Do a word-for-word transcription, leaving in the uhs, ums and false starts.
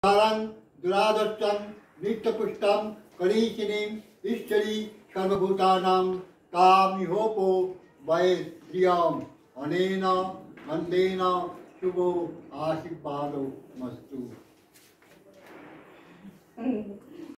दुरादर्शं नित्यपुष्टं करीशिनीं ईश्वरी सर्वभूतानां कामिहोपो वै श्रियम् अनेन मन्देन शुभो आशीर्वादो मस्तु।